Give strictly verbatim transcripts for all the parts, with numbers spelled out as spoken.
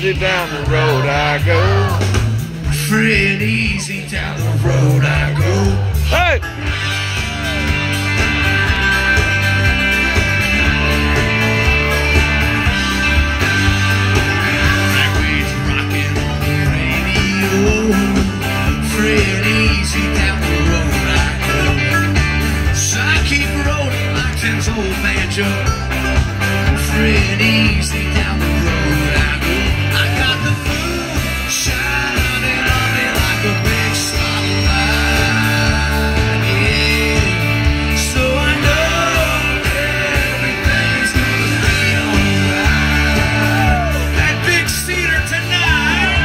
easy down the road I go. Free and easy down the road I go. Hey! Ragweed's rocking on the radio. Free and easy down the road I go. So I keep rolling like Tim's old banjo. Free and easy down the road I go. I got the moon shining on me like a big spotlight, yeah. So I know everything's gonna be alright. That big cedar tonight.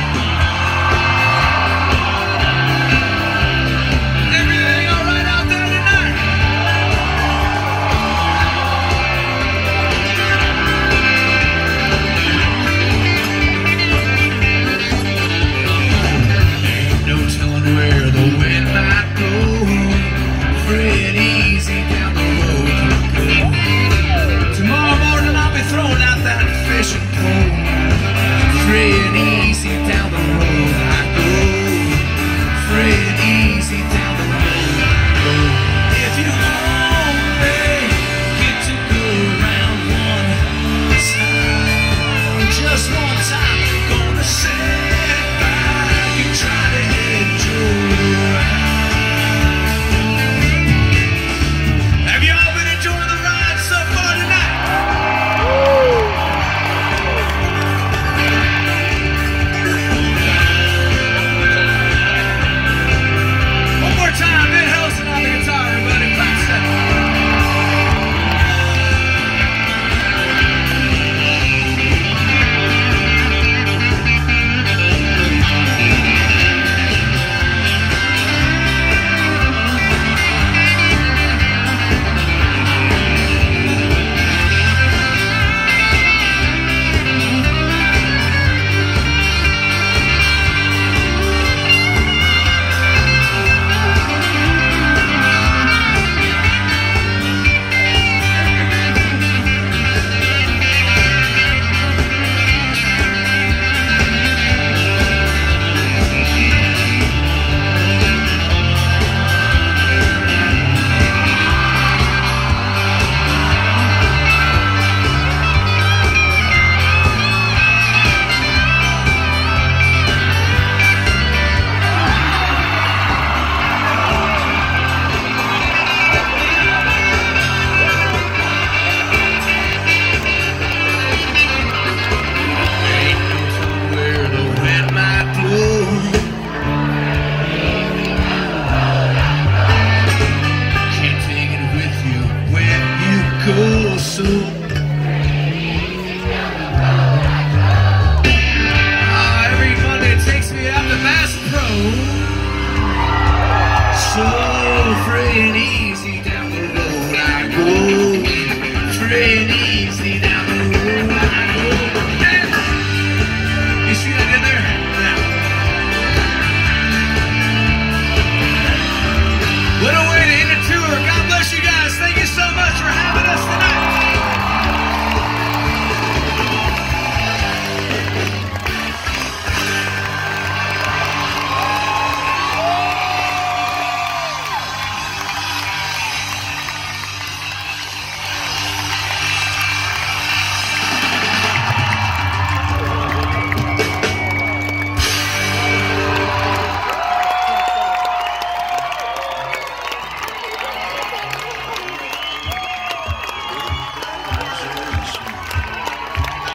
Everything alright out there tonight? No telling where the wind might blow. Free and easy down the road I go. Tomorrow morning I'll be throwing out that fishing pole. Free and easy down the road I go. Free and easy down the road I go. If you only get to go around one time, just one time, gonna sit back and try to enjoy around. Have y'all been enjoying the ride so far tonight? One more time, Van Helsing on the guitar, everybody. Clap that. So